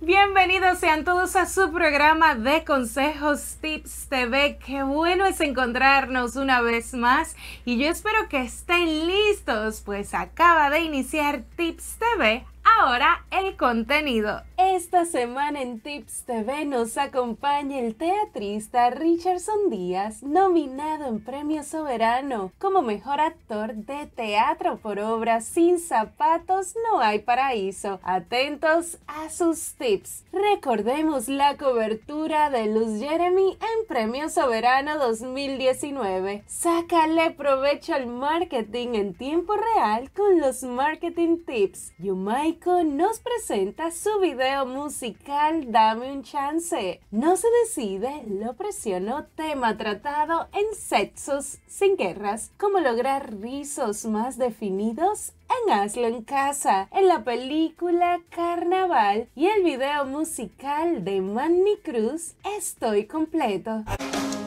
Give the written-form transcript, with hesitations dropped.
Bienvenidos sean todos a su programa de Consejos Tips TV. Qué bueno es encontrarnos una vez más y yo espero que estén listos, pues acaba de iniciar Tips TV. Ahora el contenido. Esta semana en Tips TV nos acompaña el teatrista Richardson Díaz, nominado en Premio Soberano como Mejor Actor de Teatro por obra Sin zapatos no hay paraíso. Atentos a sus tips. Recordemos la cobertura de Luz Jeremy en Premio Soberano 2019. Sácale provecho al marketing en tiempo real con los Marketing Tips. Yumai nos presenta su video musical Dame un chance. No se decide, lo presionó, tema tratado en Sexos sin guerras. Cómo lograr rizos más definidos en Hazlo en Casa, en la película Carnaval y el video musical de Manny Cruz Estoy completo.